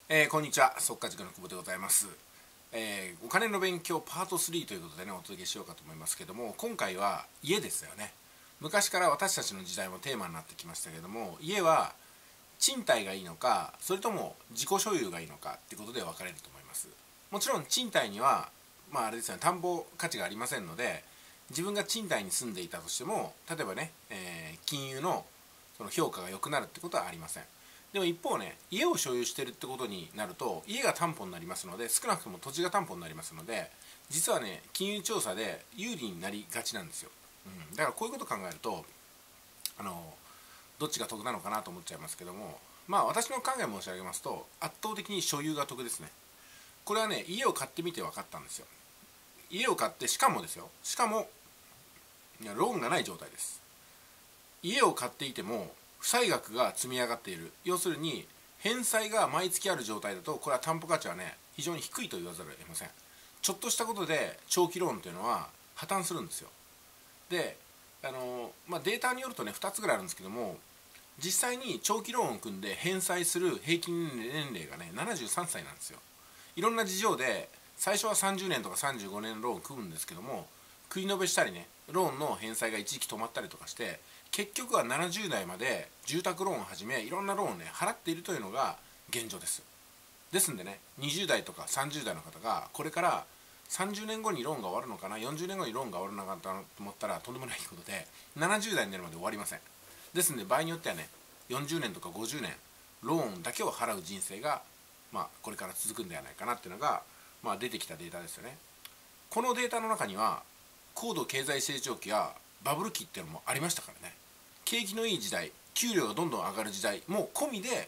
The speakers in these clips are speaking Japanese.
こんにちは、速稼塾の久保でございます。お金の勉強パート3ということでね、お届けしようかと思いますけども、今回は家ですよね。昔から私たちの時代もテーマになってきましたけども、家は賃貸がいいのか、それとも自己所有がいいのかっていうことで分かれると思います。もちろん賃貸には、あれですよね、担保価値がありませんので、自分が賃貸に住んでいたとしても、例えばね、金融のその評価が良くなるってことはありません。でも一方ね、家を所有しているってことになると、家が担保になりますので、少なくとも土地が担保になりますので、実はね、金融調査で有利になりがちなんですよ。だからこういうことを考えると、どっちが得なのかなと思っちゃいますけども、私の考え申し上げますと、圧倒的に所有が得ですね。これはね、家を買ってみて分かったんですよ。家を買って、しかもですよ、しかもローンがない状態です。家を買っていても負債額が積み上がっている、要するに返済が毎月ある状態だと、これは担保価値はね、非常に低いと言わざるを得ません。ちょっとしたことで長期ローンというのは破綻するんですよ。で、データによるとね、2つぐらいあるんですけども、実際に長期ローンを組んで返済する平均年齢がね、73歳なんですよ。いろんな事情で最初は30年とか35年ローンを組むんですけども、繰り延べしたりね、ローンの返済が一時期止まったりとかして、結局は70代まで住宅ローンをはじめいろんなローンをね、払っているというのが現状です。ですんでね、20代とか30代の方がこれから30年後にローンが終わるのかな、40年後にローンが終わるのかなと思ったらとんでもないことで、70代になるまで終わりません。ですんで場合によってはね、40年とか50年ローンだけを払う人生が、これから続くんではないかなっていうのが、出てきたデータですよね。このデータの中には高度経済成長期やバブル期っていうのもありましたからね。景気のいい時代、給料がどんどん上がる時代も込みで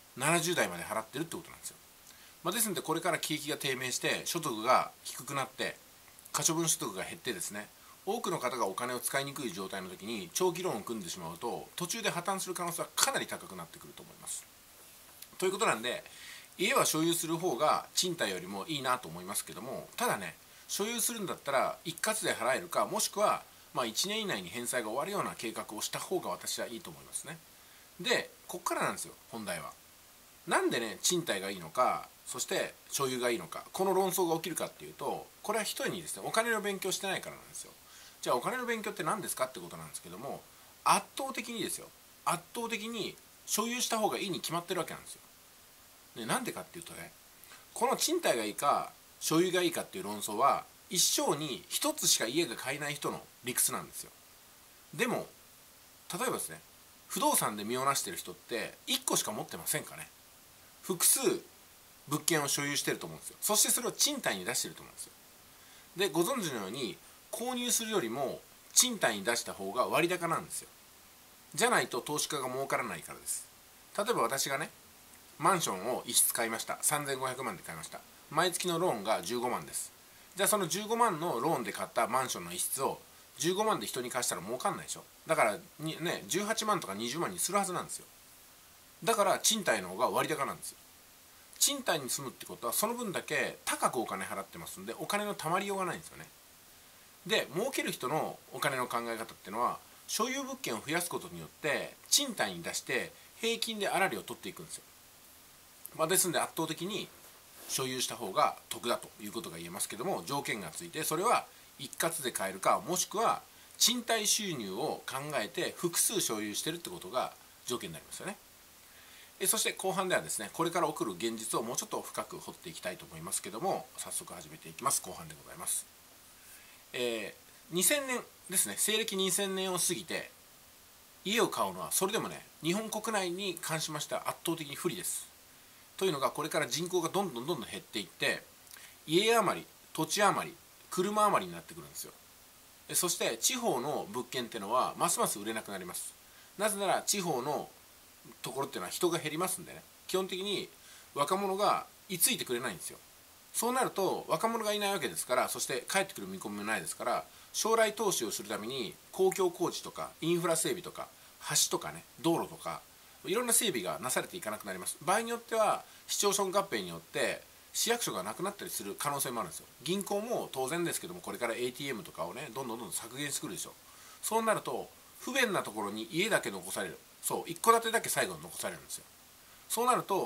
70代まで払ってるってことなんですよ。ですので、これから景気が低迷して所得が低くなって可処分所得が減ってですね、多くの方がお金を使いにくい状態の時に長期ローンを組んでしまうと、途中で破綻する可能性はかなり高くなってくると思います。ということなんで、家は所有する方が賃貸よりもいいなと思いますけども、ただね、所有するんだったら一括で払えるか、もしくは1年以内に返済が終わるような計画をした方が私はいいと思いますね。で、こっからなんですよ、本題は。なんでね、賃貸がいいのか、そして所有がいいのか、この論争が起きるかっていうと、これは一重にですね、お金の勉強してないからなんですよ。じゃあお金の勉強って何ですかってことなんですけども、圧倒的にですよ、圧倒的に所有した方がいいに決まってるわけなんですよ。で、なんでかっていうとね、この賃貸がいいか所有がいいかっていう論争は、一生に一つしか家が買えない人の理屈なんですよ。でも例えばですね、不動産で身をなしてる人って1個しか持ってませんかね。複数物件を所有してると思うんですよ。そしてそれを賃貸に出してると思うんですよ。で、ご存知のように購入するよりも賃貸に出した方が割高なんですよ。じゃないと投資家が儲からないからです。例えば私がね、マンションを一室買いました。3500万で買いました。毎月のローンが15万です。じゃあその15万のローンで買ったマンションの一室を15万で人に貸したら儲かんないでしょ。だからね、18万とか20万にするはずなんですよ。だから賃貸の方が割高なんですよ。賃貸に住むってことはその分だけ高くお金払ってますんで、お金のたまりようがないんですよね。で、儲ける人のお金の考え方っていうのは、所有物件を増やすことによって賃貸に出して平均で粗利を取っていくんですよ。ですんで圧倒的に所有した方が得だということが言えますけども、条件がついて、それは一括で買えるか、もしくは賃貸収入を考えて複数所有してるってことが条件になりますよね。そして後半ではですね、これから起こる現実をもうちょっと深く掘っていきたいと思いますけども、早速始めていきます。後半でございます。2000年ですね、西暦2000年を過ぎて家を買うのは、それでもね、日本国内に関しましては圧倒的に不利です。というのが、これから人口がどんどんどんどん減っていって、家余り、土地余り、車余りになってくるんですよ。そして地方の物件っていうのはますます売れなくなります。なぜなら地方のところっていうのは人が減りますんでね、基本的に若者が居ついてくれないんですよ。そうなると若者がいないわけですから、そして帰ってくる見込みもないですから、将来投資をするために公共工事とかインフラ整備とか橋とかね、道路とかいろんな整備がなされていかなくなります。場合によっては市町村合併によって市役所がなくなったりする可能性もあるんですよ。銀行も当然ですけども、これから ATM とかをね、どんどんどんどん削減してくるでしょう。そうなると不便なところに家だけ残される、そう、一戸建てだけ最後に残されるんですよ。そうなると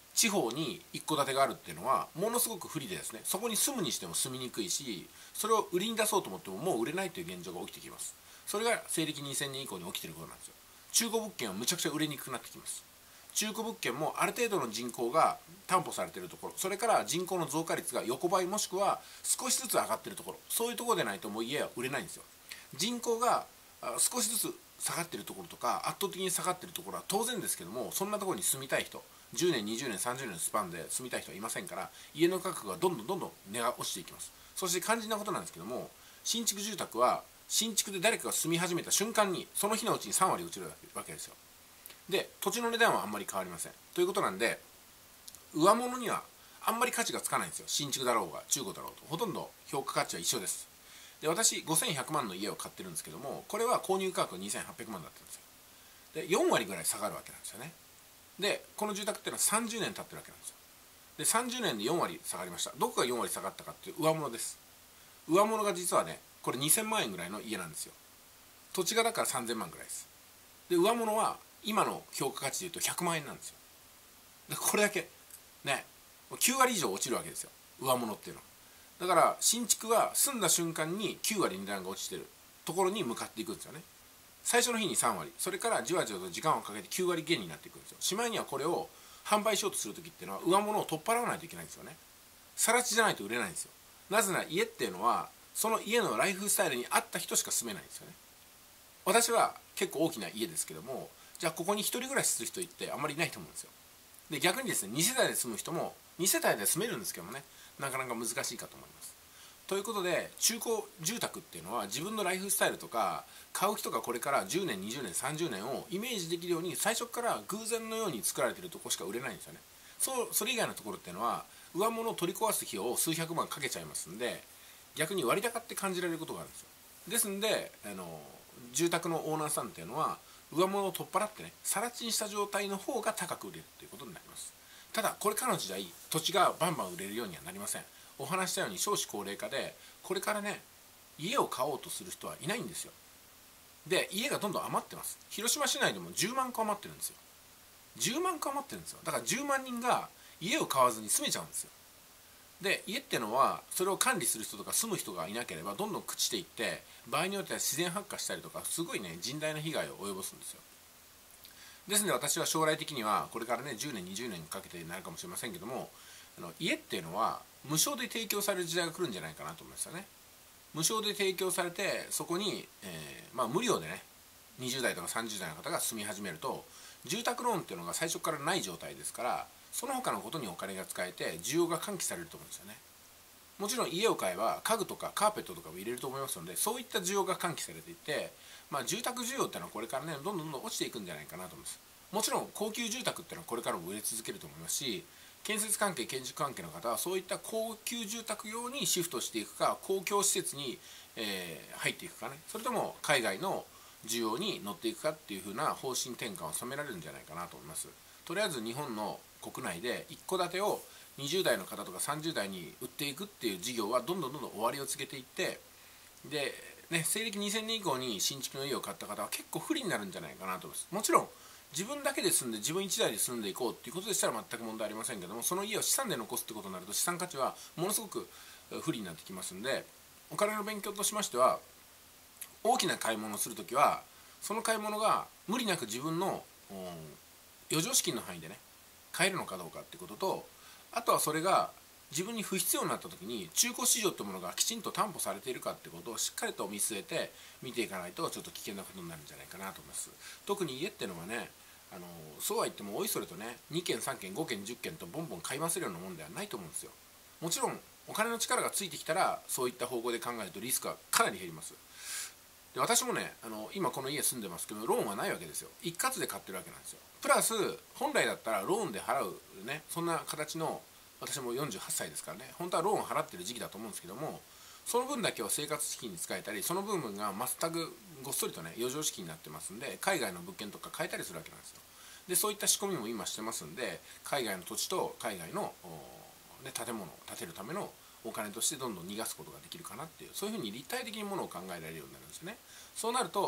地方に一戸建てがあるっていうのはものすごく不利でですね、そこに住むにしても住みにくいし、それを売りに出そうと思ってももう売れないという現状が起きてきます。それが西暦2000年以降に起きていることなんですよ。中古物件はむちゃくちゃ売れにくくなってきます。中古物件もある程度の人口が担保されているところ、それから人口の増加率が横ばいもしくは少しずつ上がっているところ、そういうところでないともう家は売れないんですよ。人口が少しずつ下がっているところとか圧倒的に下がっているところは当然ですけども、そんなところに住みたい人、10年20年30年のスパンで住みたい人はいませんから、家の価格がどんどん値が落ちていきます。そして肝心なことなんですけども、新築住宅は新築で誰かが住み始めた瞬間にその日のうちに3割落ちるわけですよ。で土地の値段はあんまり変わりませんということなんで、上物にはあんまり価値がつかないんですよ。新築だろうが中古だろうとほとんど評価価値は一緒です。で私5100万の家を買ってるんですけども、これは購入価格2800万だったんですよ。で4割ぐらい下がるわけなんですよね。でこの住宅っていうのは30年経ってるわけなんですよ。で30年で4割下がりました。どこが4割下がったかっていう上物です。上物が実はね、これ2000万円ぐらいの家なんですよ。土地がだから3000万ぐらいです。で上物は今の評価価値でいうと100万円なんですよ。でこれだけね、9割以上落ちるわけですよ、上物っていうのは。だから新築は住んだ瞬間に9割値段が落ちてるところに向かっていくんですよね。最初の日に3割、それからじわじわと時間をかけて9割減になっていくんですよ。しまいにはこれを販売しようとする時っていうのは上物を取っ払わないといけないんですよね。更地じゃないと売れないんですよ。なぜなら家っていうのはその家のライフスタイルに合った人しか住めないんですよね。私は結構大きな家ですけども、じゃあここに一人暮らしする人ってあんまりいないと思うんですよ。で逆にですね、2世帯で住む人も2世帯で住めるんですけどもね、なかなか難しいかと思います。ということで中古住宅っていうのは自分のライフスタイルとか買う人がこれから10年20年30年をイメージできるように最初から偶然のように作られているところしか売れないんですよね。それ以外のところっていうのは上物を取り壊す費用を数百万かけちゃいますんで、逆に割高って感じられることがあるんですよ。ですんで住宅のオーナーさんっていうのは上物を取っ払ってね、更地にした状態の方が高く売れるということになります。ただこれからの時代土地がバンバン売れるようにはなりません。お話したように少子高齢化でこれからね、家を買おうとする人はいないんですよ。で家がどんどん余ってます。広島市内でも10万戸余ってるんですよ。10万戸余ってるんですよ。だから10万人が家を買わずに住めちゃうんですよ。で家ってのはそれを管理する人とか住む人がいなければどんどん朽ちていって、場合によっては自然発火したりとかすごいね甚大な被害を及ぼすんですよ。ですので私は将来的にはこれからね10年20年かけてになるかもしれませんけども、家っていうのは無償で提供される時代が来るんじゃないかなと思いますよね。無償で提供されてそこに、無料でね20代とか30代の方が住み始めると、住宅ローンっていうのが最初からない状態ですから、その他のことにお金が使えて需要が喚起されると思うんですよね。もちろん家を買えば家具とかカーペットとかも入れると思いますので、そういった需要が喚起されていって、住宅需要っていうのはこれからねどんどん落ちていくんじゃないかなと思います。もちろん高級住宅っていうのはこれからも売れ続けると思いますし、建設関係建築関係の方はそういった高級住宅用にシフトしていくか、公共施設に、入っていくかね、それとも海外の需要に乗っていくかっていう風な方針転換を収められるんじゃないかなと思います。とりあえず日本の国内で一戸建てを20代の方とか30代に売っていくっていう事業はどんどん終わりを告げていって、で、ね、西暦2000年以降に新築の家を買った方は結構不利になるんじゃないかなと思います。もちろん自分だけで住んで自分一台で住んでいこうっていうことでしたら全く問題ありませんけども、その家を資産で残すってことになると資産価値はものすごく不利になってきますんで、お金の勉強としましては大きな買い物をするときはその買い物が無理なく自分の余剰資金の範囲でね買えるのかどうかっていうことと、あとはそれが自分に不必要になった時に中古市場ってものがきちんと担保されているかってことをしっかりと見据えて見ていかないとちょっと危険なことになるんじゃないかなと思います。特に家っていうのはね、そうは言ってもおいそれとね2軒3軒5軒10軒とボンボン買いますようなもんではないと思うんですよ。もちろんお金の力がついてきたらそういった方向で考えるとリスクはかなり減ります。で私もね今この家住んでますけどローンはないわけですよ。一括で買ってるわけなんですよ。プラス本来だったらローンで払うね、そんな形の、私も48歳ですからね、本当はローンを払ってる時期だと思うんですけども、その分だけは生活資金に使えたり、その部分が全くごっそりとね余剰資金になってますんで、海外の物件とか買えたりするわけなんですよ。でそういった仕込みも今してますんで、海外の土地と海外の、建物を建てるためのお金としてどんどん逃がすことができるかなっていう、そういうふうに立体的にものを考えられるようになるんですよね。そうなると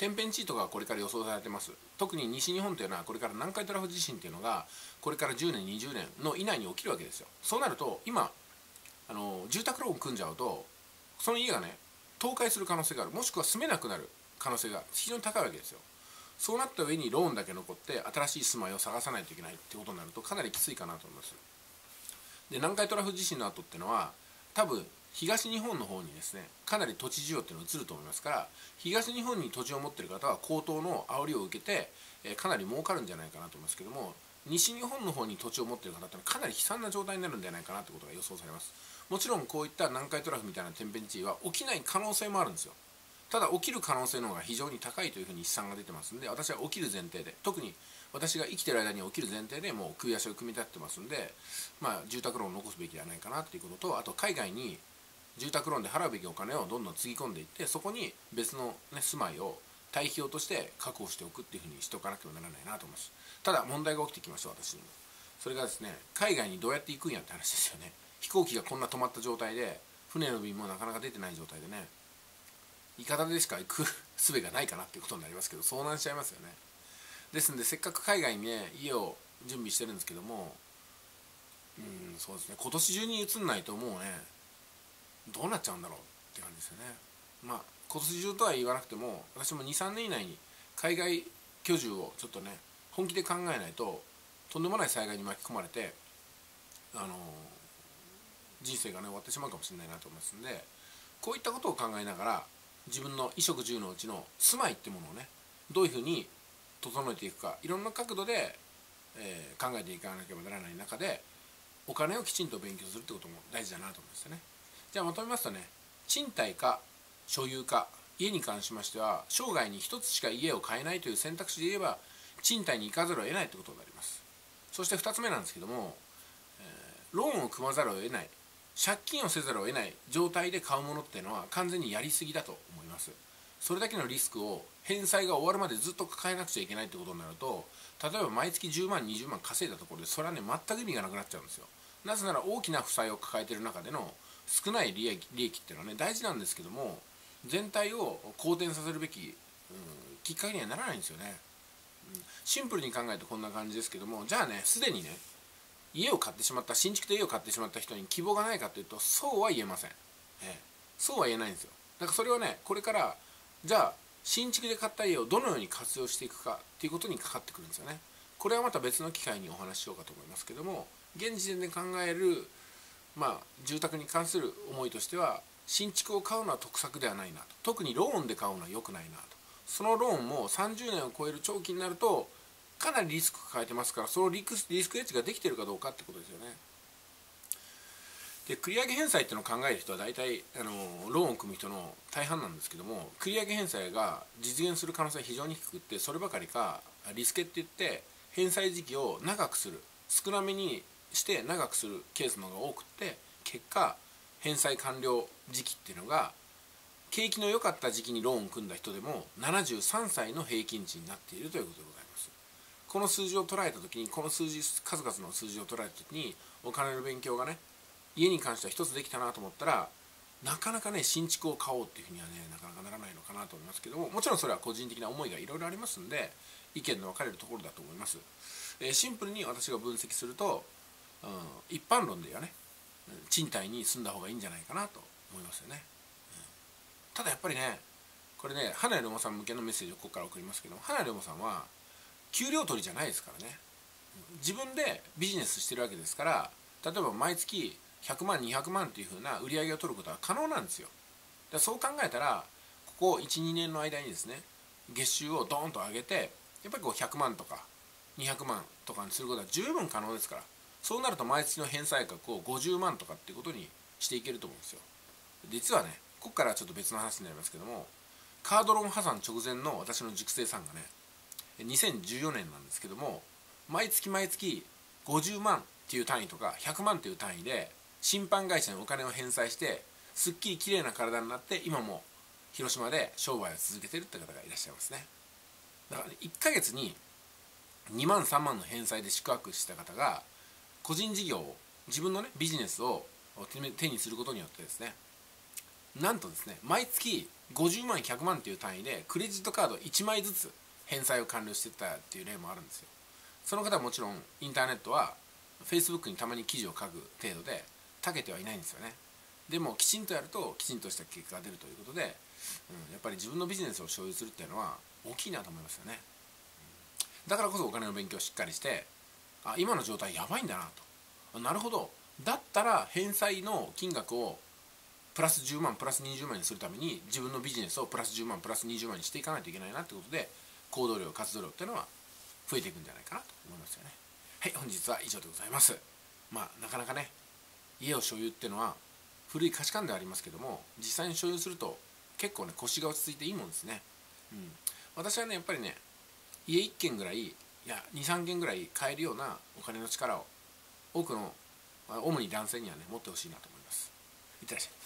天変地異とかがこれから予想されてます。特に西日本というのはこれから南海トラフ地震というのがこれから10年20年の以内に起きるわけですよ。そうなると今住宅ローン組んじゃうとその家がね倒壊する可能性がある、もしくは住めなくなる可能性が非常に高いわけですよ。そうなった上にローンだけ残って新しい住まいを探さないといけないってことになるとかなりきついかなと思います。で南海トラフ地震の後っていうのは多分東日本の方にですねかなり土地需要っていうのが移ると思いますから、東日本に土地を持っている方は高騰の煽りを受けて、かなり儲かるんじゃないかなと思いますけども、西日本の方に土地を持っている方ってのはかなり悲惨な状態になるんじゃないかなということが予想されます。もちろんこういった南海トラフみたいな天変地異は起きない可能性もあるんですよ。ただ起きる可能性の方が非常に高いというふうに試算が出てますんで、私は起きる前提で、特に私が生きている間に起きる前提でもう首足を組み立ててますんで、住宅ローンを残すべきではないかなということと、あと海外に住宅ローンで払うべきお金をどんどんつぎ込んでいって、そこに別の、住まいを対比用として確保しておくっていうふうにしておかなければならないなと思います。ただ問題が起きてきました、私にも。それがですね、海外にどうやって行くんやって話ですよね。飛行機がこんな止まった状態で、船の便もなかなか出てない状態でね、いかだでしか行く術がないかなっていうことになりますけど、遭難しちゃいますよね。ですんでせっかく海外にね家を準備してるんですけども、そうですね、今年中に移んないともうねどうなっちゃうんだろうって感じですよね。今年中とは言わなくても、私も 2,3 年以内に海外居住をちょっとね本気で考えないと、とんでもない災害に巻き込まれて人生がね終わってしまうかもしれないなと思いますんで、こういったことを考えながら自分の衣食住のうちの住まいってものをねどういうふうに整えていくか、いろんな角度で、考えていかなければならない中でお金をきちんと勉強するってことも大事だなと思うんですよね。じゃあまとめますとね、賃貸か所有か、家に関しましては生涯に一つしか家を買えないという選択肢で言えば賃貸に行かざるを得ないということになります。そして2つ目なんですけども、ローンを組まざるを得ない、借金をせざるを得ない状態で買うものっていうのは完全にやりすぎだと思います。それだけのリスクを返済が終わるまでずっと抱えなくちゃいけないってことになると、例えば毎月10万20万稼いだところでそれはね全く意味がなくなっちゃうんですよ。なぜなら大きな負債を抱えている中での少ない利益っていうのはね大事なんですけども、全体を好転させるべき、きっかけにはならないんですよね。シンプルに考えてこんな感じですけども、じゃあねすでにね家を買ってしまった、新築で家を買ってしまった人に希望がないかというとそうは言えません。そうは言えないんですよ。だからそれはねこれからじゃあ新築で買った家をどのように活用していくかっていうことにかかってくるんですよね。これはまた別の機会にお話ししようかと思いますけども、現時点で考える住宅に関する思いとしては、新築を買うのは得策ではないなと、特にローンで買うのは良くないなと。そのローンも30年を超える長期になるとかなりリスク抱えてますから、そのリスクエッジができているかどうかってことですよね。で繰り上げ返済っていうのを考える人は大体ローンを組む人の大半なんですけども、繰り上げ返済が実現する可能性は非常に低くって、そればかりかリスケって言って返済時期を長くする、少なめにして長くするケースの方が多くって、結果返済完了時期っていうのが景気の良かった時期にローンを組んだ人でも73歳の平均値になっているということでございます。この数字を捉えた時に、この数々の数字を捉えた時に、お金の勉強がね家に関しては一つできたなと思ったら、なかなかね新築を買おうっていうふうにはねなかなかならないのかなと思いますけども、もちろんそれは個人的な思いがいろいろありますんで意見の分かれるところだと思います。シンプルに私が分析すると、一般論ではね賃貸に住んだ方がいいんじゃないかなと思いますよね。ただやっぱりねこれね花屋龍馬さん向けのメッセージをここから送りますけども、花屋龍馬さんは給料取りじゃないですからね。自分でビジネスしてるわけですから、例えば毎月100万200万っていう風な売り上げを取ることは可能なんですよ。でそう考えたらここ 1,2 年の間にですね月収をドーンと上げて、やっぱりこう100万とか200万とかにすることは十分可能ですから、そうなると毎月の返済額を50万とかっていうことにしていけると思うんですよ。実はねここからはちょっと別の話になりますけども、カードローン破産直前の私の塾生さんがね2014年なんですけども、毎月毎月50万っていう単位とか100万っていう単位で審判会社にお金を返済して、すっきり綺麗な体になって今も広島で商売を続けてるって方がいらっしゃいますね。だから、ね、1ヶ月に2万3万の返済で宿泊した方が個人事業を、自分のねビジネスを手にすることによってですね、 なんとですね、毎月50万100万っていう単位でクレジットカード1枚ずつ返済を完了してたっていう例もあるんですよ。その方はもちろんインターネットは Facebook にたまに記事を書く程度で長けてはいないんですよね。でもきちんとやるときちんとした結果が出るということで、やっぱり自分のビジネスを所有するっていうのは大きいなと思いますよね。だからこそお金の勉強をしっかりして、今の状態やばいんだなと、なるほど、だったら返済の金額をプラス10万プラス20万にするために自分のビジネスをプラス10万プラス20万にしていかないといけないなってことで、行動量活動量っていうのは増えていくんじゃないかなと思いますよね。はい、本日は以上でございます。なかなかね、家を所有っていうのは古い価値観ではありますけども、実際に所有すると結構ね、腰が落ち着いていいもんですね。私はね、やっぱりね、家1軒ぐらい、いや23軒ぐらい買えるようなお金の力を多くの、主に男性にはね、持ってほしいなと思います。いってらっしゃい。